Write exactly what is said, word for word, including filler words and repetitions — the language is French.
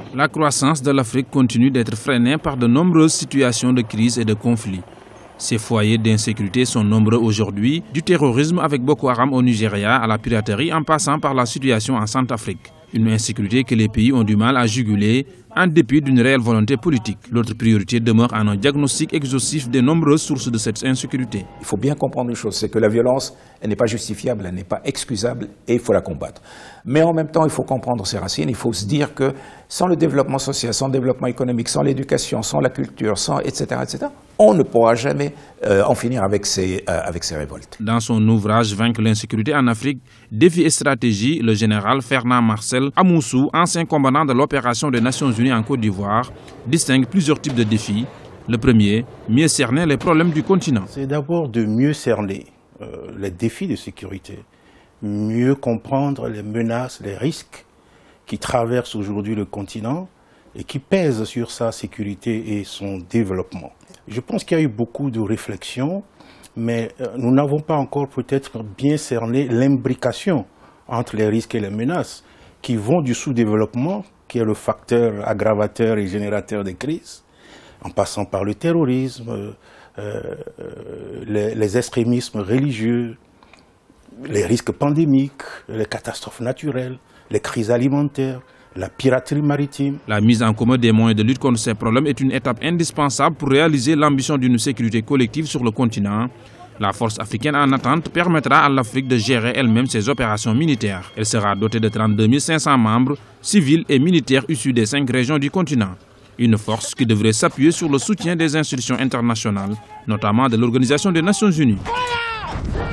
La croissance de l'Afrique continue d'être freinée par de nombreuses situations de crise et de conflit. Ces foyers d'insécurité sont nombreux aujourd'hui, du terrorisme avec Boko Haram au Nigeria à la piraterie en passant par la situation en Centrafrique. Une insécurité que les pays ont du mal à juguler en dépit d'une réelle volonté politique. L'autre priorité demeure en un diagnostic exhaustif des nombreuses sources de cette insécurité. Il faut bien comprendre une chose, c'est que la violence, elle n'est pas justifiable, elle n'est pas excusable et il faut la combattre. Mais en même temps, il faut comprendre ses racines, il faut se dire que sans le développement social, sans le développement économique, sans l'éducation, sans la culture, sans et cetera, et cetera, on ne pourra jamais euh, en finir avec ces, euh, avec ces révoltes. Dans son ouvrage « Vaincre l'insécurité en Afrique, défis et stratégies », le général Fernand Marcel Amoussou, ancien commandant de l'opération des Nations Unies en Côte d'Ivoire, distingue plusieurs types de défis. Le premier, mieux cerner les problèmes du continent. C'est d'abord de mieux cerner euh, les défis de sécurité, mieux comprendre les menaces, les risques qui traversent aujourd'hui le continent et qui pèsent sur sa sécurité et son développement. Je pense qu'il y a eu beaucoup de réflexions, mais euh, nous n'avons pas encore peut-être bien cerné l'imbrication entre les risques et les menaces qui vont du sous-développement, qui est le facteur aggravateur et générateur des crises, en passant par le terrorisme, euh, euh, les, les extrémismes religieux, les risques pandémiques, les catastrophes naturelles, les crises alimentaires, la piraterie maritime. La mise en commun des moyens de lutte contre ces problèmes est une étape indispensable pour réaliser l'ambition d'une sécurité collective sur le continent. La force africaine en attente permettra à l'Afrique de gérer elle-même ses opérations militaires. Elle sera dotée de trente-deux mille cinq cents membres, civils et militaires issus des cinq régions du continent. Une force qui devrait s'appuyer sur le soutien des institutions internationales, notamment de l'Organisation des Nations Unies.